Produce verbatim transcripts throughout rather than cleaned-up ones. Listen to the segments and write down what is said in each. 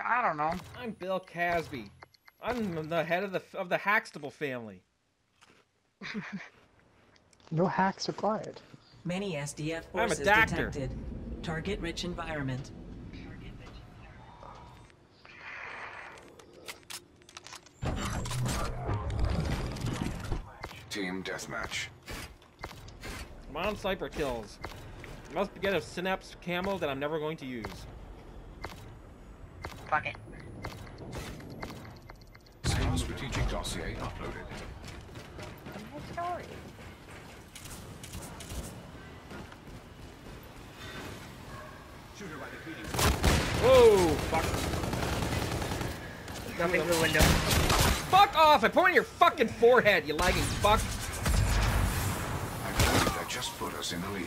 I don't know. I'm Bill Casby. I'm the head of the of the Hackstable family. No hacks required. Many S D F I'm a forces doctor. detected. Target-rich environment. Team deathmatch. Come on, sniper kills. I must get a synapse camo that I'm never going to use. Fuck it. Same strategic dossier uploaded. I'm sorry. Whoa! Fuck. Jumping through the window. Fuck off! I point in your fucking forehead, you lagging fuck. I believe that just put us in the lead.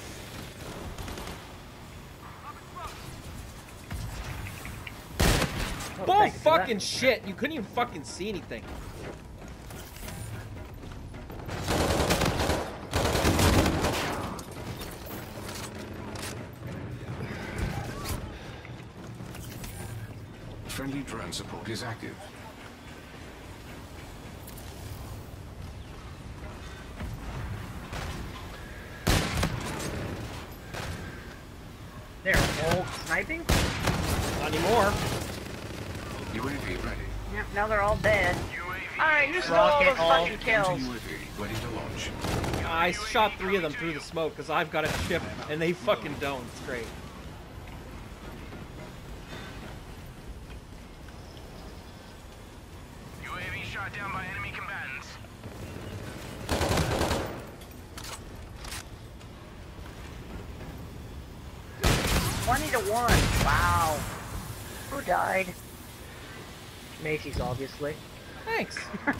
Oh, Bull thank you for that. fucking shit! You couldn't even fucking see anything. Friendly drone support is active. They're all sniping? Not anymore. U A V ready. Yep, now they're all dead. Alright, who stole all those fucking kills? Counter U A V ready to launch. I shot three of them through the smoke because I've got a chip and they fucking don't. It's great. U A V shot down by enemy combatants. twenty to one. Wow. Who died? Macy's, obviously. Thanks.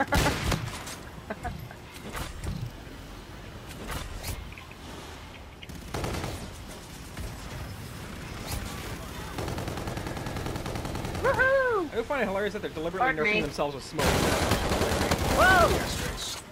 Woohoo! I do find it hilarious that they're deliberately Pardon nerfing me. themselves with smoke. Whoa! Asterisks.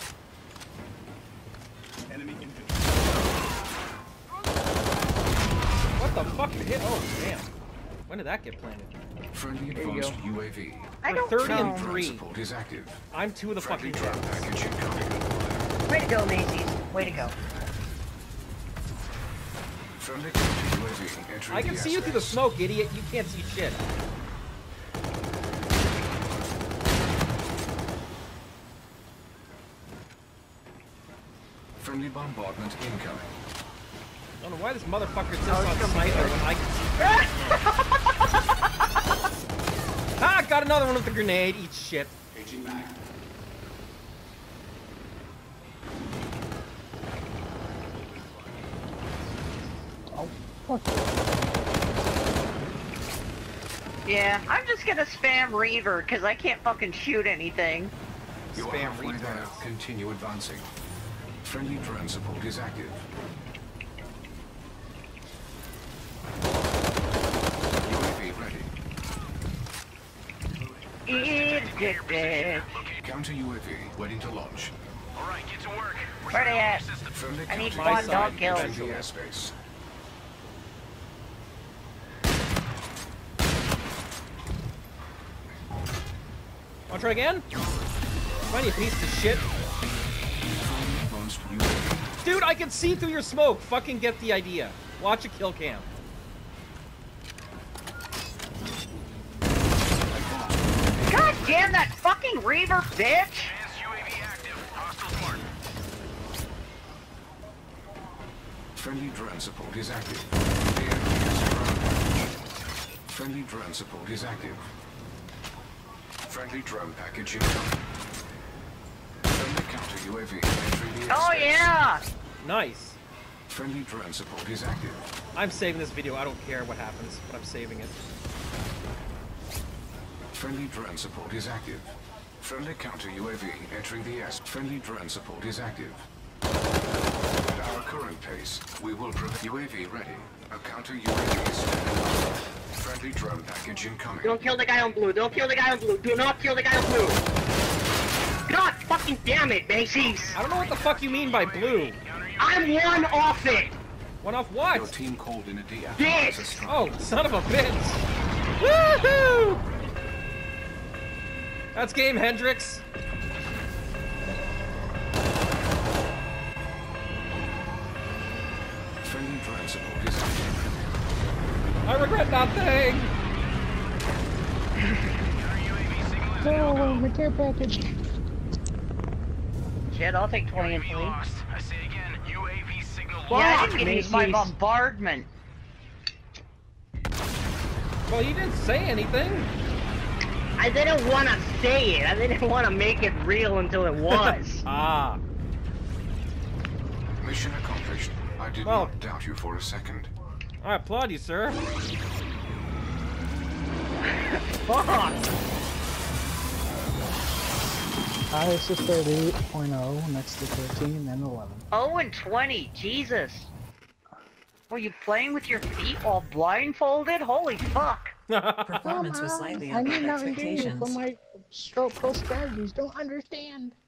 What the fuck hit? Oh, damn. When did that get planted? Friendly There you advanced go. U A V. I We're don't thirty know. and Drone three. support is active. I'm two of the Friendly fucking drone Jacs. package incoming. Way to go, Macy's. Way to go. Friendly counter U A V entering I can the see you through the airspace. smoke, idiot. You can't see shit. Friendly bombardment incoming. I don't know why this motherfucker sits Oh, on it's sniper when I can see. Ah, got another one with the grenade. Eat shit. Aging back. Oh, fuck. Yeah, I'm just gonna spam Reaver, because I can't fucking shoot anything. You are Spam halfway there. retards. Continue advancing. Friendly drone support is active. U A V ready. Eat dick dick. Counter U A V waiting to launch. Alright, get to work. We're Where they at? Friendly I need counter My quad U A V dog side. kills. entering the airspace. Wanna try again? Find you piece of shit. Advanced U A V. Dude, I can see through your smoke. Fucking get the idea. Watch a kill cam. God damn that fucking Reaver, bitch! Advanced U A V active. Hostile mark. Friendly drone support is active. The enemy has a drone package. Friendly drone support is active. Friendly drone package incoming. Friendly counter U A V entering the airspace. Oh yeah! Nice. Friendly drone support is active. I'm saving this video. I don't care what happens, but I'm saving it. Friendly drone support is active. Friendly counter U A V entering the S. Friendly drone support is active. At our current pace, we will prevent U A V ready. A counter U A V is standing by. Friendly drone package incoming. Don't kill the guy on blue. Don't kill the guy on blue. Do not kill the guy on blue. God fucking damn it, Macy's! I don't know what the fuck you mean by blue. I'm one off it! One off Your what? team called in a D F. Yes! Oh, son of a bitch. Woohoo! That's game, Hendrix. Friendly drone support is active. I regret nothing. No, my care package. Shit, I'll take twenty and U A V three. lost. I say again, U A V signal Yeah, I lost. didn't get hit by bombardment. Well, you didn't say anything. I didn't want to say it. I didn't want to make it real until it was. Ah. Mission accomplished. I did Well- not doubt you for a second. I applaud you, sir. Fuck. Highest is thirty-eight point oh, next to thirteen, then eleven. Oh and twenty, Jesus. Were you playing with your feet while blindfolded? Holy fuck. Performance was slightly I above need not engage expectations. for my stroke pro strategies. Don't understand.